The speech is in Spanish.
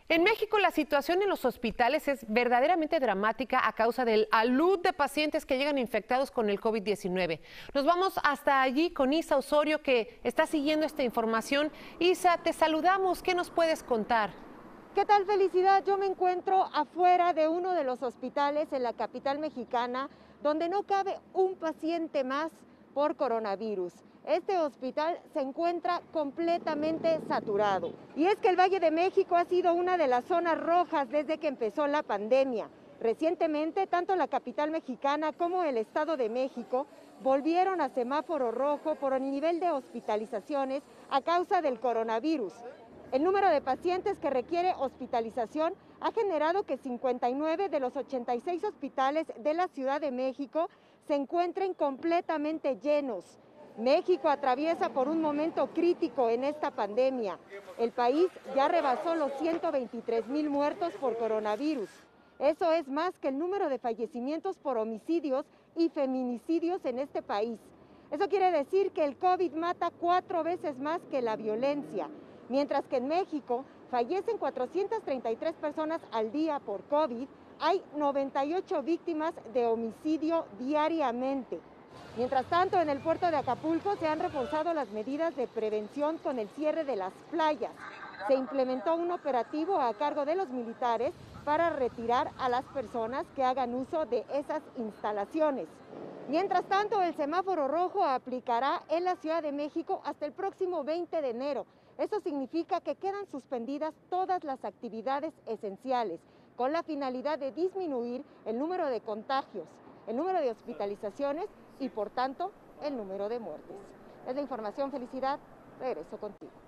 En México la situación en los hospitales es verdaderamente dramática a causa del alud de pacientes que llegan infectados con el COVID-19. Nos vamos hasta allí con Isa Osorio, que está siguiendo esta información. Isa, te saludamos. ¿Qué nos puedes contar? ¿Qué tal, Felicidad? Yo me encuentro afuera de uno de los hospitales en la capital mexicana, donde no cabe un paciente más por coronavirus. Este hospital se encuentra completamente saturado. Y es que el Valle de México ha sido una de las zonas rojas desde que empezó la pandemia. Recientemente, tanto la capital mexicana como el Estado de México volvieron a semáforo rojo por el nivel de hospitalizaciones a causa del coronavirus. El número de pacientes que requiere hospitalización ha generado que 59 de los 86 hospitales de la Ciudad de México se encuentren completamente llenos. México atraviesa por un momento crítico en esta pandemia. El país ya rebasó los 123,000 muertos por coronavirus. Eso es más que el número de fallecimientos por homicidios y feminicidios en este país. Eso quiere decir que el COVID mata 4 veces más que la violencia. Mientras que en México fallecen 433 personas al día por COVID, hay 98 víctimas de homicidio diariamente. Mientras tanto, en el puerto de Acapulco se han reforzado las medidas de prevención con el cierre de las playas. Se implementó un operativo a cargo de los militares para retirar a las personas que hagan uso de esas instalaciones. Mientras tanto, el semáforo rojo aplicará en la Ciudad de México hasta el próximo 20 de enero. Eso significa que quedan suspendidas todas las actividades esenciales, con la finalidad de disminuir el número de contagios, el número de hospitalizaciones y, por tanto, el número de muertes. Es la información, Felicidad. Regreso contigo.